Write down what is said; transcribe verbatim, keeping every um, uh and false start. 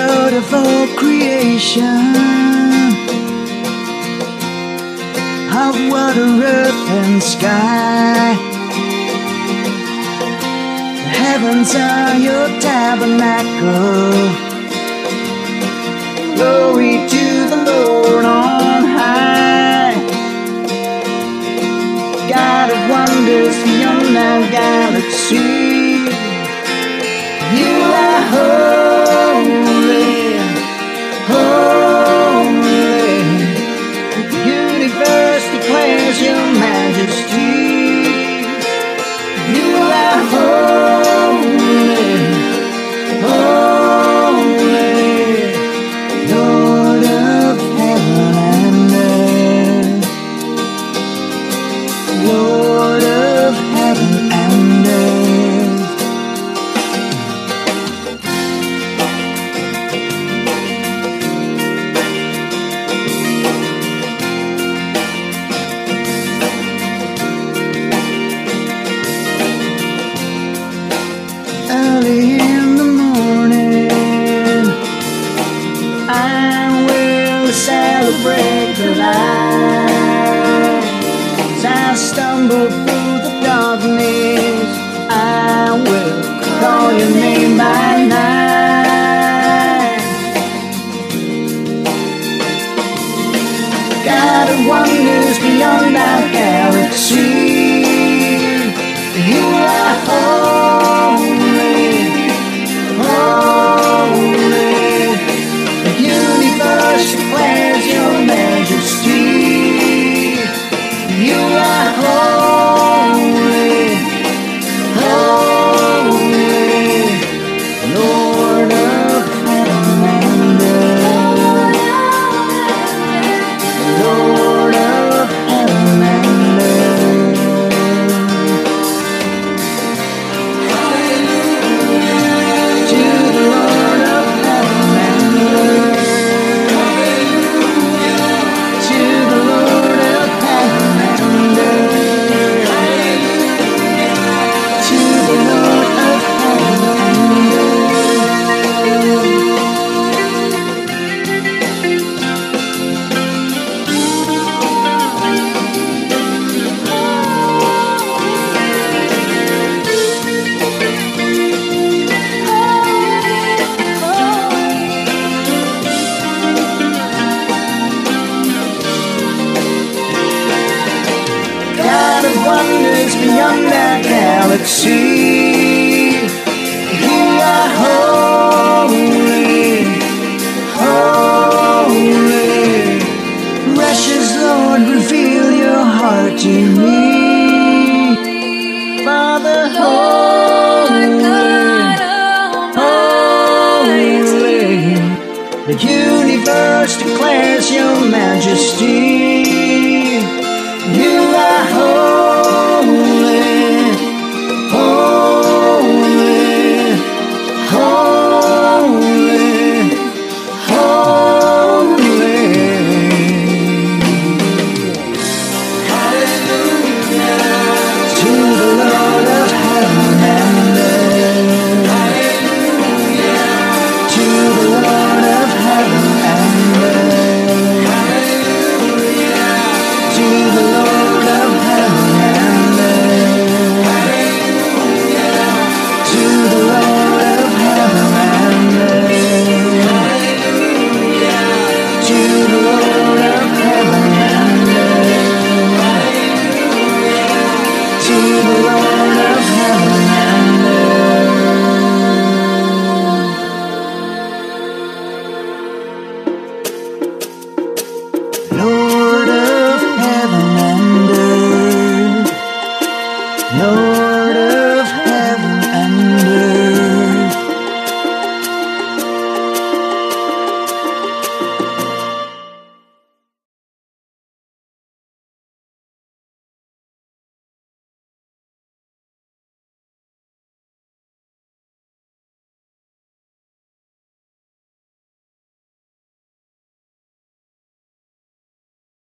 Lord of all creation, of water, earth, and sky. The heavens are your tabernacle. Glory to the Lord on high. God of wonders beyond our galaxy. You are holy, holy. The universe declares your majesty. You are holy, holy, Lord of heaven and earth, Lord of heaven and earth. Early in the morning, I will celebrate the light. As I stumble through the darkness, I will call your name by night. God of wonders beyond our galaxy, you are holy, holy. The universe declares your majesty. You are holy, holy, Lord of heaven and earth, Lord of heaven and earth. To the Lord of heaven and earth, to the Lord of heaven and earth, to the Lord of heaven and God of wonders beyond our galaxy. You are holy, holy. Precious Lord, reveal your heart to me. Father, holy, holy. The universe declares your majesty.